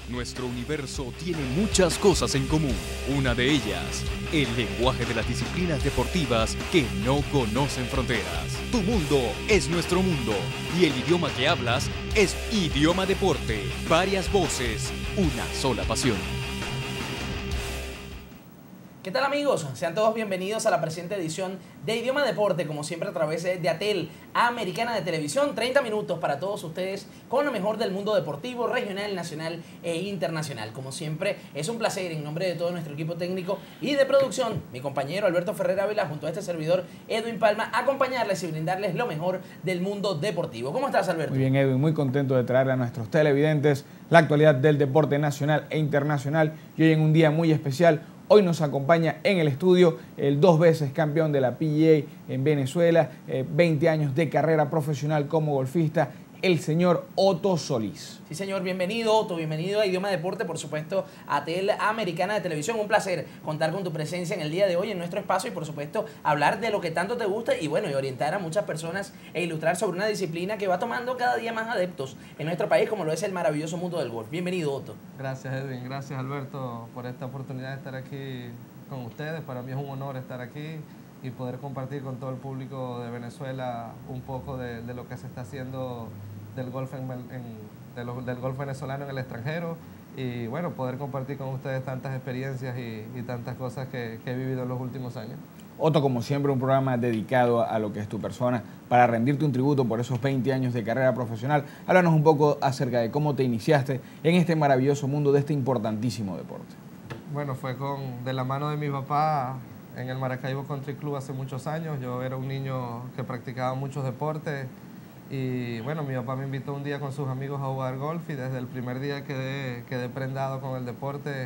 Nuestro universo tiene muchas cosas en común. Una de ellas, el lenguaje de las disciplinas deportivas que no conocen fronteras. Tu mundo es nuestro mundo y el idioma que hablas es Idioma Deporte. Varias voces, una sola pasión. ¿Qué tal, amigos? Sean todos bienvenidos a la presente edición de Idioma Deporte, como siempre a través de ATEL Americana de Televisión. 30 minutos para todos ustedes con lo mejor del mundo deportivo, regional, nacional e internacional. Como siempre, es un placer en nombre de todo nuestro equipo técnico y de producción, mi compañero Alberto Ferrer Ávila, junto a este servidor Edwin Palma, acompañarles y brindarles lo mejor del mundo deportivo. ¿Cómo estás, Alberto? Muy bien, Edwin, muy contento de traerle a nuestros televidentes la actualidad del deporte nacional e internacional. Y hoy en un día muy especial. Hoy nos acompaña en el estudio el 2 veces campeón de la PGA en Venezuela, 20 años de carrera profesional como golfista, el señor Otto Solís. Sí, señor, bienvenido, Otto, bienvenido a Idioma Deporte, por supuesto, a ATEL Americana de Televisión. Un placer contar con tu presencia en el día de hoy en nuestro espacio y, por supuesto, hablar de lo que tanto te gusta y, bueno, y orientar a muchas personas e ilustrar sobre una disciplina que va tomando cada día más adeptos en nuestro país, como lo es el maravilloso mundo del golf. Bienvenido, Otto. Gracias, Edwin. Gracias, Alberto, por esta oportunidad de estar aquí con ustedes. Para mí es un honor estar aquí y poder compartir con todo el público de Venezuela un poco de lo que se está haciendo del golf del golf venezolano en el extranjero y bueno, poder compartir con ustedes tantas experiencias y tantas cosas que he vivido en los últimos años. Otto, como siempre, un programa dedicado a lo que es tu persona, para rendirte un tributo por esos 20 años de carrera profesional. Háblanos un poco acerca de cómo te iniciaste en este maravilloso mundo de este importantísimo deporte. Bueno, fue de la mano de mi papá en el Maracaibo Country Club hace muchos años. Yo era un niño que practicaba muchos deportes. Y bueno, mi papá me invitó un día con sus amigos a jugar golf y desde el primer día quedé prendado con el deporte.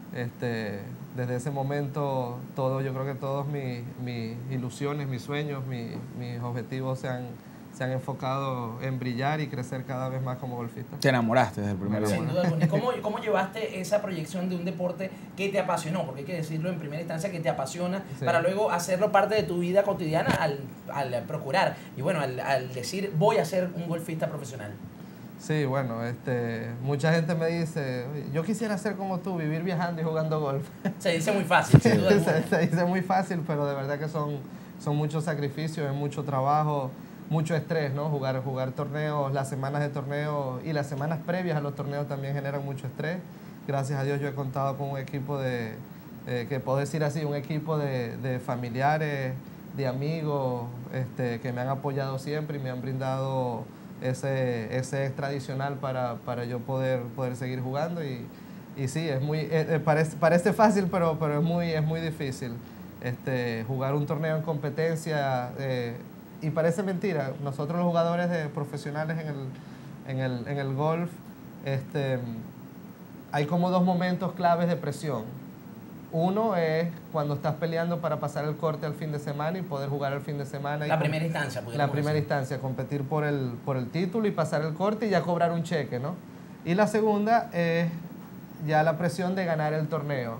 Desde ese momento yo creo que todas mis ilusiones, mis sueños, mis objetivos se han enfocado en brillar y crecer cada vez más como golfista. Te enamoraste desde el primer día. Sin duda alguna. ¿Cómo llevaste esa proyección de un deporte que te apasionó? Porque hay que decirlo en primera instancia, que te apasiona, sí, para luego hacerlo parte de tu vida cotidiana al procurar. Y bueno, al decir, voy a ser un golfista profesional. Sí, bueno, mucha gente me dice, yo quisiera ser como tú, vivir viajando y jugando golf. Se dice muy fácil, sin duda alguna. Se dice muy fácil, pero de verdad que son muchos sacrificios, es mucho trabajo, mucho estrés, ¿no? Jugar torneos, las semanas de torneo y las semanas previas a los torneos también generan mucho estrés. Gracias a Dios yo he contado con un equipo que puedo decir así, un equipo de familiares, de amigos, que me han apoyado siempre y me han brindado ese extra adicional para yo poder seguir jugando. Y sí, parece fácil, pero es muy difícil. Jugar un torneo en competencia, y parece mentira, nosotros los jugadores profesionales en el golf, hay como dos momentos claves de presión. Uno es cuando estás peleando para pasar el corte al fin de semana y poder jugar el fin de semana. La primera instancia. La primera instancia, competir por el título y pasar el corte y ya cobrar un cheque, ¿no? Y la segunda es ya la presión de ganar el torneo.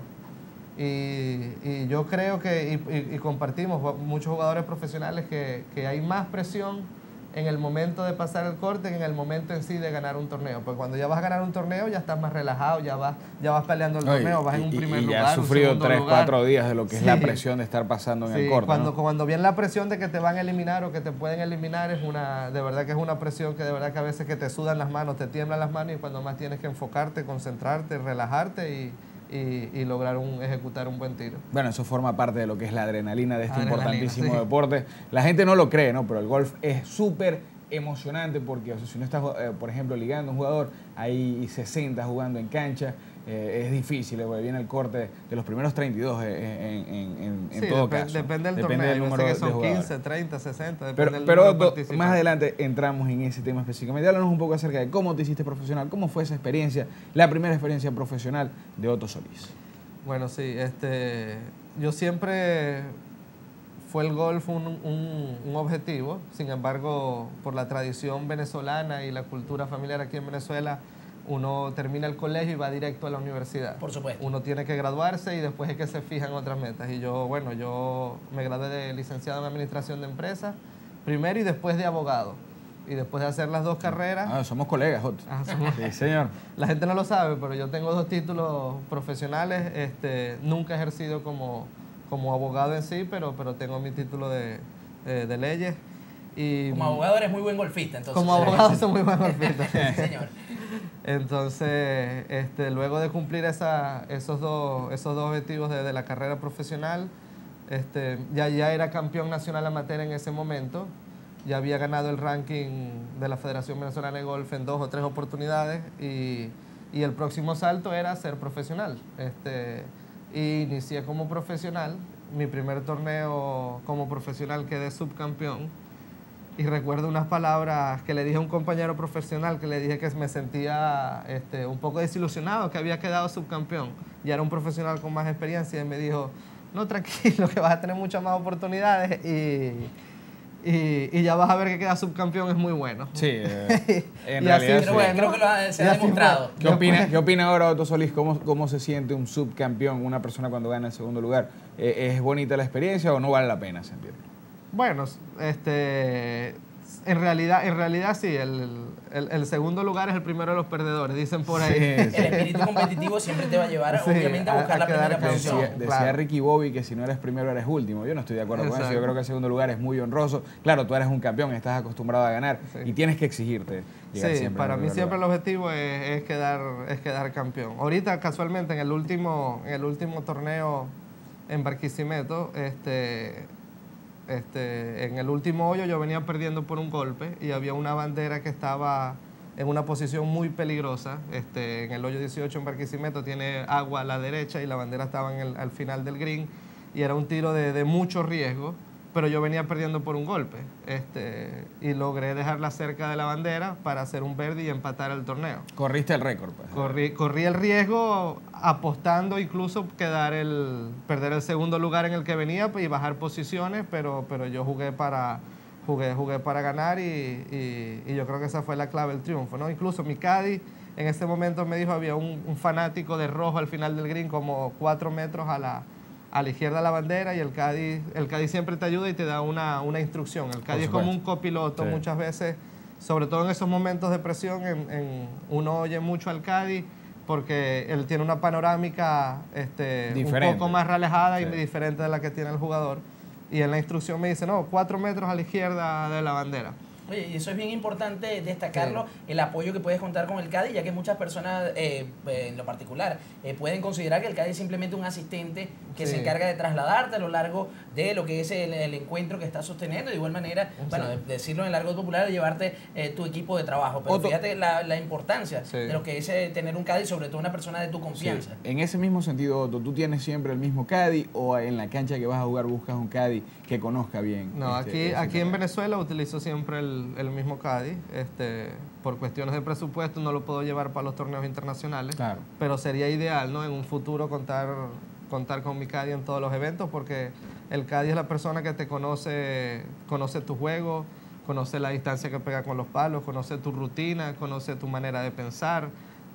Y yo creo que, y compartimos muchos jugadores profesionales que hay más presión en el momento de pasar el corte que en el momento en sí de ganar un torneo. Porque cuando ya vas a ganar un torneo ya estás más relajado, ya vas peleando el torneo, vas en un primer lugar. Y ya has sufrido 3, 4 días de lo que es la presión de estar pasando en el corte. Cuando viene la presión de que te van a eliminar o que te pueden eliminar, de verdad que es una presión que de verdad que a veces que te sudan las manos, te tiemblan las manos y cuando más tienes que enfocarte, concentrarte, relajarte y lograr ejecutar un buen tiro. Bueno, eso forma parte de lo que es la adrenalina de este importantísimo deporte. La gente no lo cree, ¿no? Pero el golf es súper emocionante porque, o sea, si no estás, por ejemplo, ligando a un jugador, hay 60 jugando en cancha, es difícil, viene el corte de los primeros 32 en todo caso. Depende del torneo, del número que de son jugadores. 15, 30, 60, pero del número de participantes. Más adelante entramos en ese tema específicamente. Háblanos un poco acerca de cómo te hiciste profesional, cómo fue esa experiencia, la primera experiencia profesional de Otto Solís. Bueno, sí, yo siempre fue el golf un objetivo, sin embargo, por la tradición venezolana y la cultura familiar aquí en Venezuela, uno termina el colegio y va directo a la universidad. Por supuesto. Uno tiene que graduarse y después es que se fijan otras metas. Y yo me gradué de licenciado en Administración de Empresas, primero y después de abogado. Y después de hacer las 2 carreras... somos colegas, Joto. Sí, señor. La gente no lo sabe, pero yo tengo 2 títulos profesionales. Nunca he ejercido como abogado en sí, pero tengo mi título de leyes. Y como abogado eres muy buen golfista, entonces. Como abogado soy muy buen golfista. Sí, señor. Entonces, luego de cumplir esos dos objetivos de la carrera profesional, ya era campeón nacional amateur en ese momento. Ya había ganado el ranking de la Federación Venezolana de Golf en 2 o 3 oportunidades y el próximo salto era ser profesional. Y inicié como profesional. Mi primer torneo como profesional quedé subcampeón. Y recuerdo unas palabras que le dije a un compañero profesional, que le dije que me sentía un poco desilusionado, que había quedado subcampeón. Ya era un profesional con más experiencia y me dijo, no, tranquilo, que vas a tener muchas más oportunidades y ya vas a ver que quedar subcampeón es muy bueno. Sí, en y realidad así, sí. Creo que se ha demostrado. ¿Qué opina ahora Otto Solís? ¿Cómo se siente un subcampeón, una persona cuando gana el segundo lugar? ¿Es bonita la experiencia o no vale la pena sentirlo? Bueno, en realidad sí, el segundo lugar es el primero de los perdedores, dicen por ahí. Sí, El espíritu competitivo siempre te va a llevar, Sí, obviamente, a buscar la quedar primera posición. Decía claro. Ricky Bobby que si no eres primero eres último. Yo no estoy de acuerdo con eso. Exacto. Yo creo que el segundo lugar es muy honroso. Claro, tú eres un campeón, estás acostumbrado a ganar y tienes que exigirte llegar Sí, siempre para en mí primer siempre el lugar. objetivo es quedar campeón. Ahorita, casualmente, en el último torneo en Barquisimeto, en el último hoyo yo venía perdiendo por un golpe y había una bandera que estaba en una posición muy peligrosa. En el hoyo 18 en Barquisimeto tiene agua a la derecha y la bandera estaba al final del green y era un tiro de mucho riesgo, pero yo venía perdiendo por un golpe y logré dejarla cerca de la bandera para hacer un birdie y empatar el torneo. Corriste el récord, pues. Corrí el riesgo apostando incluso perder el segundo lugar en el que venía y bajar posiciones, pero yo jugué para ganar y yo creo que esa fue la clave del triunfo, ¿no? Incluso mi caddy en ese momento me dijo, había un fanático de rojo al final del green, como 4 metros a la izquierda de la bandera, y el caddy siempre te ayuda y te da una instrucción. El caddy es como un copiloto. Sí. Muchas veces, sobre todo en esos momentos de presión, uno oye mucho al caddy porque él tiene una panorámica un poco más relajada y diferente de la que tiene el jugador. Y en la instrucción me dice, no, 4 metros a la izquierda de la bandera. Oye, y eso es bien importante destacarlo, el apoyo que puedes contar con el caddy, ya que muchas personas, en lo particular, pueden considerar que el caddy es simplemente un asistente que se encarga de trasladarte a lo largo de lo que es el encuentro que estás sosteniendo. De igual manera, bueno, decirlo en el largo popular, llevarte tu equipo de trabajo. Pero fíjate la importancia de lo que es tener un caddy, sobre todo una persona de tu confianza. Sí. En ese mismo sentido, Otto, ¿tú tienes siempre el mismo caddy o en la cancha que vas a jugar buscas un caddy que conozca bien? No, aquí en Venezuela utilizo siempre el mismo caddy. Por cuestiones de presupuesto no lo puedo llevar para los torneos internacionales. Claro. Pero sería ideal, ¿no? En un futuro contar con mi caddy en todos los eventos, porque el caddy es la persona que te conoce tu juego, conoce la distancia que pega con los palos, conoce tu rutina, conoce tu manera de pensar.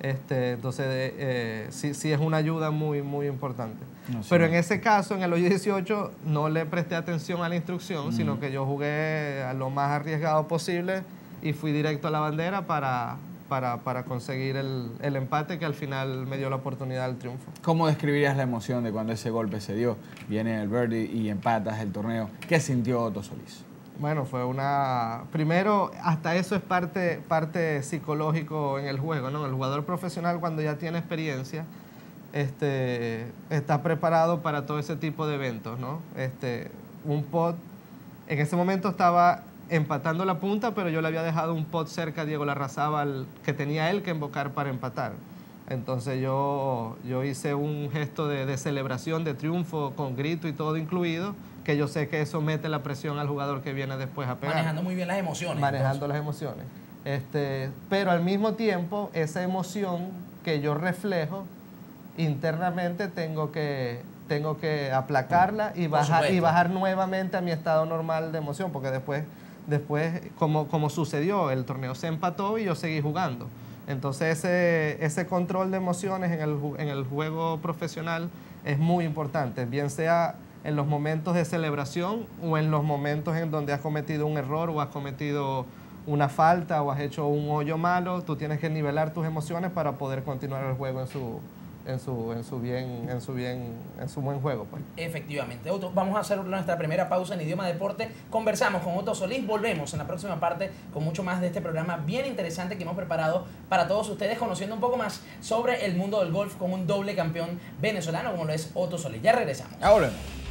Entonces, sí es una ayuda muy, muy importante. No, sí. Pero en ese caso, en el hoyo 18, no le presté atención a la instrucción, sino que yo jugué a lo más arriesgado posible y fui directo a la bandera para conseguir el empate que al final me dio la oportunidad del triunfo. ¿Cómo describirías la emoción de cuando ese golpe se dio? Viene el birdie y empatas el torneo. ¿Qué sintió Otto Solís? Bueno, fue primero, hasta eso es parte psicológico en el juego, ¿no? El jugador profesional, cuando ya tiene experiencia, está preparado para todo ese tipo de eventos, ¿no? Un pot, en ese momento estaba empatando la punta, pero yo le había dejado un pot cerca a Diego Larrazábal que tenía él que invocar para empatar. Entonces yo hice un gesto de celebración, de triunfo, con grito y todo incluido, que yo sé que eso mete la presión al jugador que viene después a pegar. Manejando muy bien las emociones. Manejando las emociones. Pero al mismo tiempo, esa emoción que yo reflejo internamente tengo que aplacarla y bajar nuevamente a mi estado normal de emoción, porque después como sucedió, el torneo se empató y yo seguí jugando. Entonces ese control de emociones en el juego profesional es muy importante, bien sea en los momentos de celebración o en los momentos en donde has cometido un error o has cometido una falta o has hecho un hoyo malo, tú tienes que nivelar tus emociones para poder continuar el juego en su buen juego, pues. Efectivamente. Otto, vamos a hacer nuestra primera pausa en Idioma Deporte. Conversamos con Otto Solís. Volvemos en la próxima parte con mucho más de este programa bien interesante que hemos preparado para todos ustedes, conociendo un poco más sobre el mundo del golf con un doble campeón venezolano como lo es Otto Solís. Ya regresamos. Ahora.